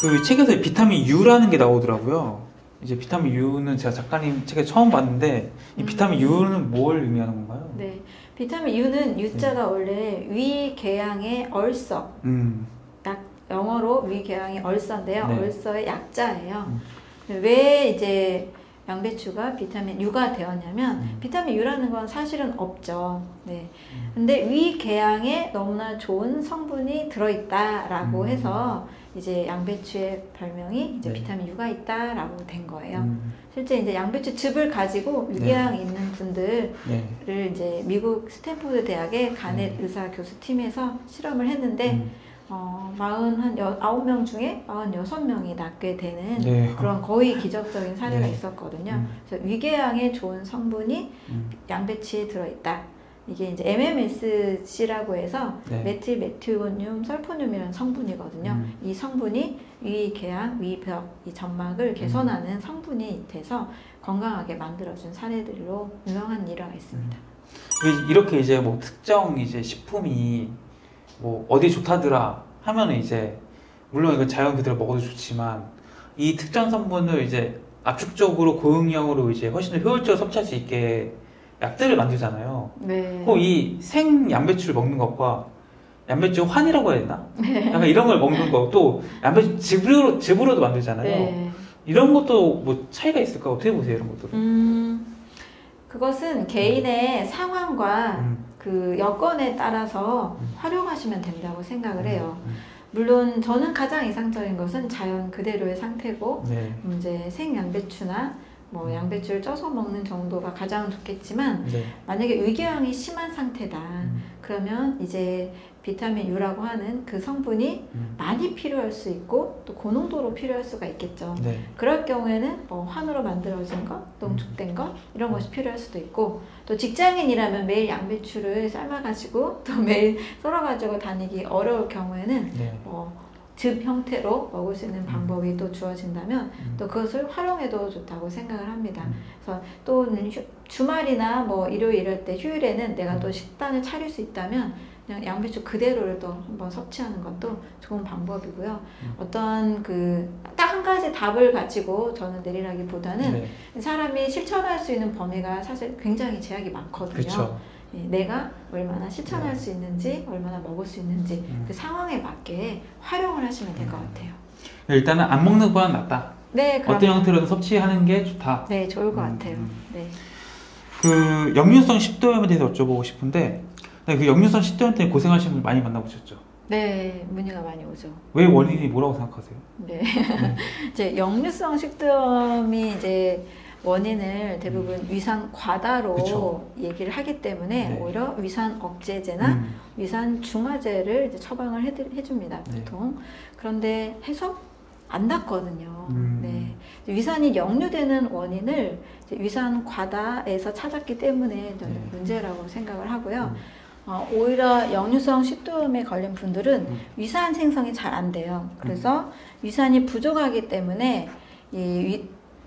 그 책에서 비타민 U라는 게 나오더라고요. 이제 비타민 U는 제가 작가님 책에 처음 봤는데 이 비타민 U는 뭘 의미하는 건가요? 네, 비타민 U는 U자가 원래 위궤양의 얼서, 영어로 위궤양의 얼서인데요. 네. 얼서의 약자예요. 왜 이제 양배추가 비타민 U가 되었냐면 비타민 U라는 건 사실은 없죠. 네. 근데 위궤양에 너무나 좋은 성분이 들어있다라고 해서 이제 양배추의 별명이 이제 네. 비타민 U가 있다라고 된 거예요. 실제 이제 양배추 즙을 가지고 위궤양 네. 있는 분들을 네. 이제 미국 스탠포드 대학의 간의 의사 교수팀에서 실험을 했는데 49명 중에 46명이 낫게 되는 네. 그런 거의 기적적인 사례가 네. 있었거든요. 그래서 위궤양에 좋은 성분이 양배추에 들어있다. 이게 이제 MMSC라고 해서 네. 메틸 메티오늄 설포늄이라는 성분이거든요. 이 성분이 위궤양, 위벽, 이 점막을 개선하는 성분이 돼서 건강하게 만들어준 사례들로 유명한 일화가 있습니다. 이렇게 이제 뭐 특정 이제 식품이 뭐 어디 좋다더라 하면은 이제 물론 이건 자연 그대로 먹어도 좋지만 이 특정 성분을 이제 압축적으로 고용량으로 이제 훨씬 더 효율적으로 섭취할 수 있게 약들을 만들잖아요. 네. 꼭 이 생 양배추를 먹는 것과 양배추 환이라고 해야 되나? 약간 이런 걸 먹는 거 또 양배추 즙으로도 만들잖아요. 네. 이런 것도 뭐 차이가 있을까? 어떻게 보세요, 이런 것들은? 그것은 개인의 상황과 그 여건에 따라서 활용하시면 된다고 생각을 해요. 물론 저는 가장 이상적인 것은 자연 그대로의 상태고 네. 이제 생양배추나 뭐 양배추를 쪄서 먹는 정도가 가장 좋겠지만 네. 만약에 위궤양이 심한 상태다 그러면 이제 비타민 U라고 하는 그 성분이 많이 필요할 수 있고 또 고농도로 필요할 수가 있겠죠. 네. 그럴 경우에는 뭐 환으로 만들어진 것, 농축된 것 이런 것이 필요할 수도 있고 또 직장인이라면 매일 양배추를 삶아가지고 또 매일 썰어가지고 다니기 어려울 경우에는 네. 즙 형태로 먹을 수 있는 방법이 또 주어진다면 또 그것을 활용해도 좋다고 생각을 합니다. 그래서 또는 주말이나 뭐 일요일 이럴 때 휴일에는 내가 또 식단을 차릴 수 있다면 그냥 양배추 그대로를 또 한번 섭취하는 것도 좋은 방법이고요. 어떤 딱 한 가지 답을 가지고 저는 내리라기보다는 네. 사람이 실천할 수 있는 범위가 사실 굉장히 제약이 많거든요. 그쵸. 내가 얼마나 실천할 수 있는지 얼마나 먹을 수 있는지 그 상황에 맞게 활용을 하시면 될 것 같아요. 일단은 안 먹는 것보다는 낫다. 네, 어떤 형태로든 섭취하는 게 좋다. 네, 좋을 것 같아요. 네. 그 역류성 식도염에 대해서 여쭤보고 싶은데 그 역류성 식도염 때문에 고생하시는 분 많이 만나보셨죠? 네, 문의가 많이 오죠. 왜 원인이 뭐라고 생각하세요? 네, 이제 역류성 식도염이 이제 원인을 대부분 위산 과다로 그쵸. 얘기를 하기 때문에 네. 오히려 위산 억제제나 위산 중화제를 이제 처방을 해줍니다, 보통. 그런데 해서 안 낫거든요. 네. 위산이 역류되는 원인을 이제 위산 과다에서 찾았기 때문에 저는 문제라고 생각을 하고요. 오히려 역류성 식도염에 걸린 분들은 위산 생성이 잘 안 돼요. 그래서 위산이 부족하기 때문에 이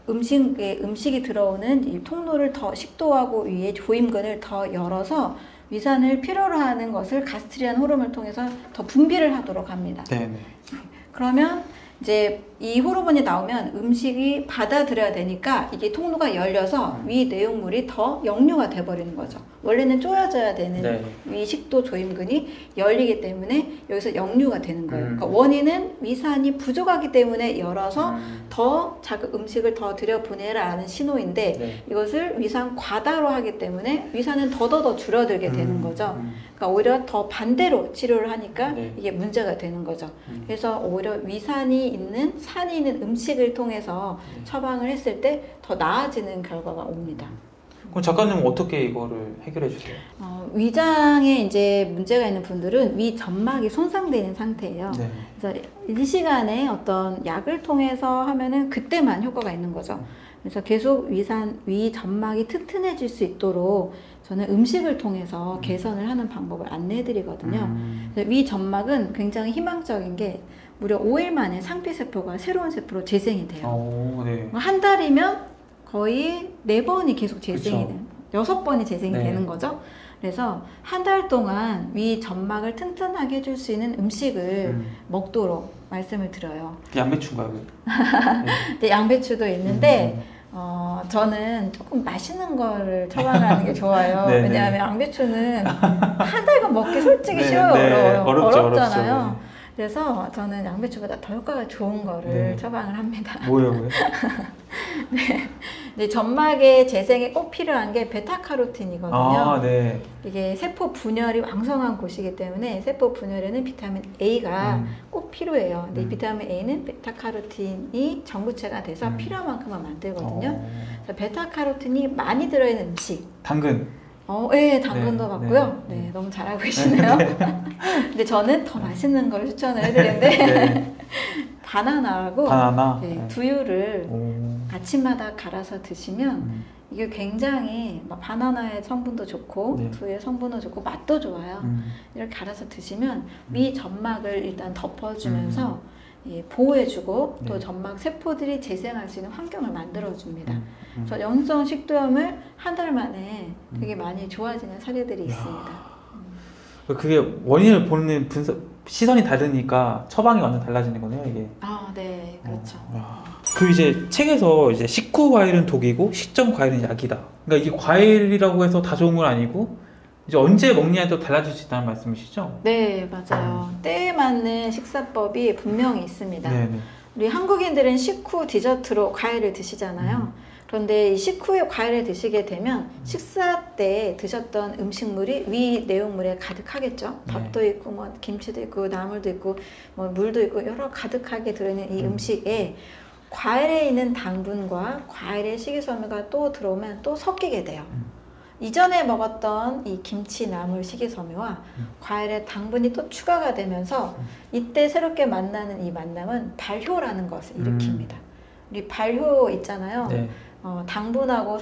음식이 들어오는 이 통로를 더 식도하고 위에 조임근을 더 열어서 위산을 필요로 하는 것을 가스트리안 호르몬을 통해서 더 분비를 하도록 합니다. 네네. 그러면 이제 이 호르몬이 나오면 음식이 받아들여야 되니까 이게 통로가 열려서 위 내용물이 더 역류가 돼버리는 거죠. 원래는 쪼여져야 되는 네. 위 식도 조임근이 열리기 때문에 여기서 역류가 되는 거예요. 그러니까 원인은 위산이 부족하기 때문에 열어서 더 음식을 더 들여보내라는 신호인데 네. 이것을 위산 과다로 하기 때문에 위산은 더더더 줄어들게 되는 거죠. 그러니까 오히려 더 반대로 치료를 하니까 네. 이게 문제가 되는 거죠. 그래서 오히려 위산이 있는 산이 있는 음식을 통해서 처방을 했을 때 더 나아지는 결과가 옵니다. 그럼 작가님은 어떻게 이거를 해결해 주세요? 위장에 이제 문제가 있는 분들은 위 점막이 손상되어 있는 상태예요. 네. 그래서 이 시간에 어떤 약을 통해서 하면은 그때만 효과가 있는 거죠. 그래서 계속 위 점막이 튼튼해질 수 있도록 저는 음식을 통해서 개선을 하는 방법을 안내해 드리거든요. 위 점막은 굉장히 희망적인 게 무려 5일 만에 상피세포가 새로운 세포로 재생이 돼요. 네. 한 달이면 거의 4번이 계속 재생이 그쵸. 돼요. 6번이 재생이 네. 되는 거죠. 그래서 한 달 동안 위 점막을 튼튼하게 해줄 수 있는 음식을 먹도록 말씀을 드려요. 양배추인가요? 네, 양배추도 있는데 저는 조금 맛있는 거를 처방하는 게 좋아요. 왜냐하면 양배추는 한 달간 먹기 솔직히 쉬워요. 어렵잖아요. 그래서 저는 양배추보다 더 효과가 좋은 거를 처방을 합니다. 뭐예요? 네, 점막의 재생에 꼭 필요한 게 베타카로틴이거든요. 이게 세포 분열이 왕성한 곳이기 때문에 세포 분열에는 비타민 A가 꼭 필요해요. 근데 이 비타민 A는 베타카로틴이 전구체가 돼서 필요한 만큼만 만들거든요. 그래서 베타카로틴이 많이 들어있는 음식. 당근. 네, 당근도 맞고요. 네, 너무 잘하고 계시네요. 근데 저는 더 맛있는 걸 추천을 해드리는데 바나나하고 두유를 아침마다 갈아서 드시면 이게 굉장히 바나나의 성분도 좋고 두유의 성분도 좋고 맛도 좋아요. 이렇게 갈아서 드시면 위 점막을 일단 덮어주면서 보호해주고 또 점막 세포들이 재생할 수 있는 환경을 만들어줍니다. 그래서 연성 식도염을 한 달 만에 되게 많이 좋아지는 사례들이 있습니다. 그게 원인을 보는 시선이 다르니까 처방이 완전 달라지는 거네요, 이게. 네, 그렇죠. 그 이제 책에서 이제 식후 과일은 독이고 식전 과일은 약이다. 그러니까 이게 과일이라고 해서 다 좋은 건 아니고 이제 언제 먹냐에 또 달라질 수 있다는 말씀이시죠? 네, 맞아요. 때에 맞는 식사법이 분명히 있습니다. 우리 한국인들은 식후 디저트로 과일을 드시잖아요. 그런데 이 식후에 과일을 드시게 되면 식사 때 드셨던 음식물이 위 내용물에 가득하겠죠. 밥도 있고 뭐 김치도 있고 나물도 있고 뭐 물도 있고 여러 가득하게 들어있는 이 음식에 과일에 있는 당분과 과일의 식이섬유가 또 들어오면 또 섞이게 돼요. 이전에 먹었던 이 김치, 나물, 식이섬유와 과일의 당분이 또 추가가 되면서 이때 새롭게 만나는 이 만남은 발효라는 것을 일으킵니다. 우리 발효 있잖아요. 당분하고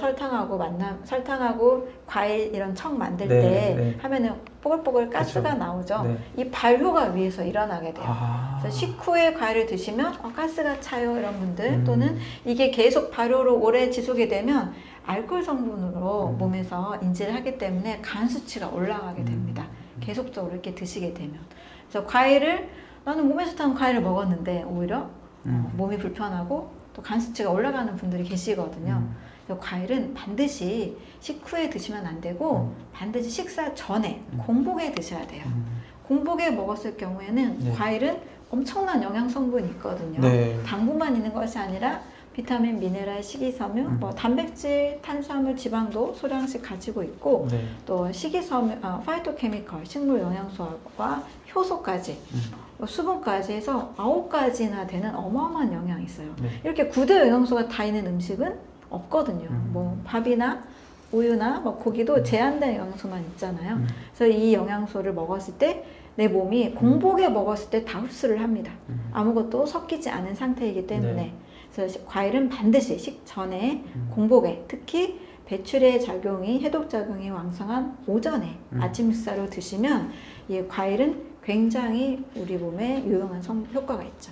설탕하고 과일 이런 청 만들 때 하면은 뽀글뽀글 가스가 나오죠. 이 발효가 위에서 일어나게 돼요. 그래서 식후에 과일을 드시면 가스가 차요 이런 분들 또는 이게 계속 발효로 오래 지속이 되면 알코올 성분으로 몸에서 인지를 하기 때문에 간 수치가 올라가게 됩니다. 계속적으로 이렇게 드시게 되면. 그래서 나는 몸에 좋다는 과일을 먹었는데 오히려 몸이 불편하고 또 간 수치가 올라가는 분들이 계시거든요. 그래서 과일은 반드시 식후에 드시면 안 되고 반드시 식사 전에 공복에 드셔야 돼요. 공복에 먹었을 경우에는 과일은 엄청난 영양 성분이 있거든요. 당분만 있는 것이 아니라 비타민, 미네랄, 식이섬유, 뭐 단백질, 탄수화물, 지방도 소량씩 가지고 있고 또 식이섬유, 파이토케미컬, 식물 영양소와 효소까지 수분까지 해서 9가지나 되는 어마어마한 영양이 있어요. 이렇게 9대 영양소가 다 있는 음식은 없거든요. 뭐 밥이나 우유나 뭐 고기도 제한된 영양소만 있잖아요. 그래서 이 영양소를 먹었을 때 내 몸이 공복에 먹었을 때 다 흡수를 합니다. 아무것도 섞이지 않은 상태이기 때문에 그래서 과일은 반드시 식전에 공복에 특히 배출의 작용이 해독 작용이 왕성한 오전에 아침 식사로 드시면 이 과일은 굉장히 우리 몸에 유용한 효과가 있죠.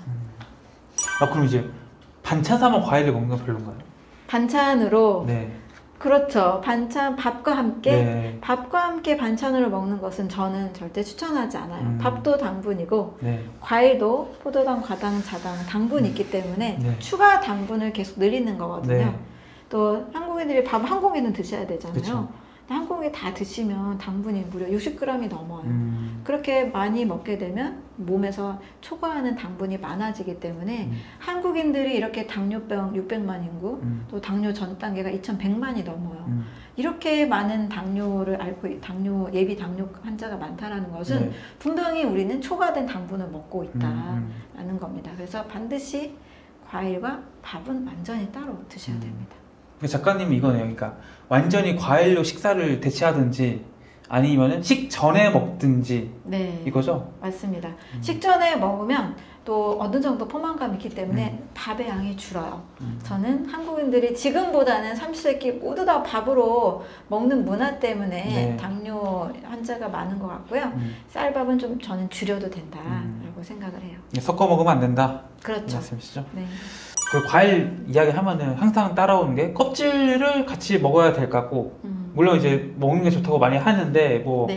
그럼 이제 반찬 삼아 과일을 먹는 건 별론가요? 반찬으로 그렇죠. 반찬 밥과 함께 반찬으로 먹는 것은 저는 절대 추천하지 않아요. 밥도 당분이고 과일도 포도당, 과당, 자당 당분이 있기 때문에 추가 당분을 계속 늘리는 거거든요. 또 한국인들이 밥 한 공기는 드셔야 되잖아요. 한 공기 다 드시면 당분이 무려 60g이 넘어요. 그렇게 많이 먹게 되면 몸에서 초과하는 당분이 많아지기 때문에 한국인들이 이렇게 당뇨병 600만 인구 또 당뇨 전 단계가 2100만이 넘어요. 이렇게 많은 당뇨를 예비 당뇨 환자가 많다는 것은 분명히 우리는 초과된 당분을 먹고 있다라는 겁니다. 그래서 반드시 과일과 밥은 완전히 따로 드셔야 됩니다. 작가님이 이거네요. 그러니까 완전히 과일로 식사를 대체하든지 아니면은 식전에 먹든지 이거죠? 맞습니다. 식전에 먹으면 또 어느 정도 포만감이 있기 때문에 밥의 양이 줄어요. 저는 한국인들이 지금보다는 삼시세끼 모두 다 밥으로 먹는 문화 때문에 당뇨 환자가 많은 것 같고요. 쌀밥은 좀 저는 줄여도 된다라고 생각을 해요. 섞어 먹으면 안 된다. 그렇죠. 말씀이시죠? 그 과일 이야기 하면은 항상 따라오는 게 껍질을 같이 먹어야 될 것 같고 물론 이제 먹는 게 좋다고 많이 하는데 뭐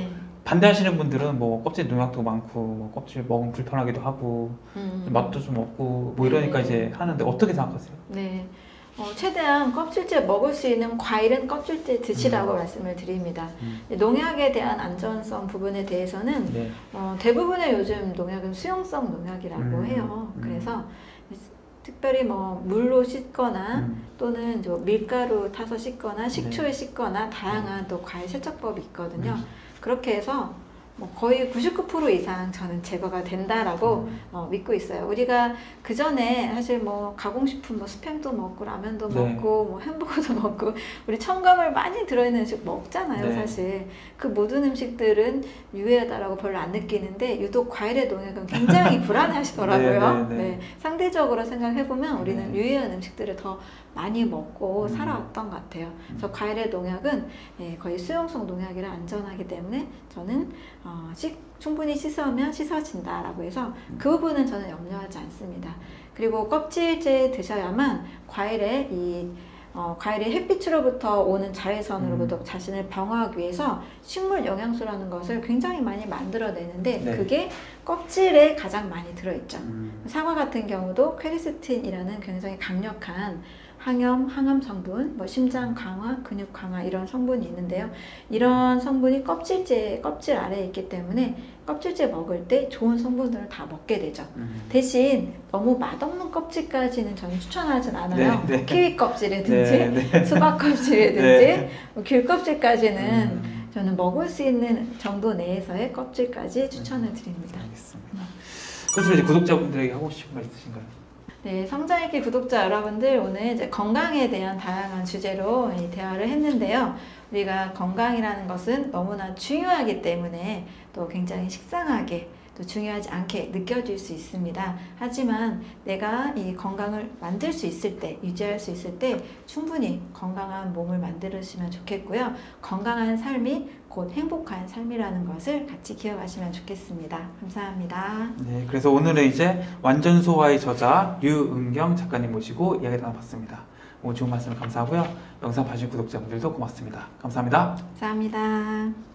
반대하시는 분들은 뭐 껍질 농약도 많고 뭐 껍질 먹으면 불편하기도 하고 맛도 좀 없고 뭐 이러니까 이제 하는데 어떻게 생각하세요? 네. 최대한 껍질째 먹을 수 있는 과일은 껍질째 드시라고 말씀을 드립니다. 농약에 대한 안전성 부분에 대해서는 네. 대부분의 요즘 농약은 수용성 농약이라고 해요. 그래서 특별히 뭐 물로 씻거나 또는 밀가루 타서 씻거나 식초에 씻거나 다양한 또 과일 세척법이 있거든요. 그렇게 해서 뭐 거의 99% 이상 저는 제거가 된다라고 믿고 있어요. 우리가 그 전에 사실 뭐 가공식품, 뭐 스팸도 먹고 라면도 네. 먹고 뭐 햄버거도 먹고 우리 첨가물 많이 들어있는 음식 먹잖아요. 네. 사실 그 모든 음식들은 유해하다라고 별로 안 느끼는데 유독 과일의 농약은 굉장히 불안해하시더라고요. 네, 네. 상대적으로 생각해보면 우리는 유해한 음식들을 더 많이 먹고 살아왔던 것 같아요. 그래서 과일의 농약은 거의 수용성 농약이라 안전하기 때문에 저는 충분히 씻으면 씻어진다라고 해서 그 부분은 저는 염려하지 않습니다. 그리고 껍질째 드셔야만 과일이 햇빛으로부터 오는 자외선으로부터 자신을 방어하기 위해서 식물 영양소라는 것을 굉장히 많이 만들어내는데 네. 그게 껍질에 가장 많이 들어있죠. 사과 같은 경우도 퀘르세틴이라는 굉장히 강력한 항암 성분, 뭐 심장 강화, 근육 강화 이런 성분이 있는데요. 이런 성분이 껍질 아래에 있기 때문에 껍질째 먹을 때 좋은 성분들을 다 먹게 되죠. 대신 너무 맛없는 껍질까지는 저는 추천하진 않아요. 네, 네. 키위 껍질이든지 네, 네. 수박 껍질이든지 네. 귤 껍질까지는 저는 먹을 수 있는 정도 내에서의 껍질까지 추천을 드립니다. 알겠습니다. 그래서 이제 구독자분들에게 하고 싶은 말 있으신가요? 네, 성장일기 구독자 여러분들, 오늘 이제 건강에 대한 다양한 주제로 대화를 했는데요. 우리가 건강이라는 것은 너무나 중요하기 때문에 또 굉장히 식상하게 또 중요하지 않게 느껴질 수 있습니다. 하지만 내가 이 건강을 만들 수 있을 때, 유지할 수 있을 때 충분히 건강한 몸을 만들으시면 좋겠고요. 건강한 삶이 곧 행복한 삶이라는 것을 같이 기억하시면 좋겠습니다. 감사합니다. 네, 그래서 오늘은 이제 완전소화의 저자 류은경 작가님 모시고 이야기 나눠봤습니다. 오늘 좋은 말씀 감사하고요. 영상 봐주신 구독자분들도 고맙습니다. 감사합니다. 감사합니다.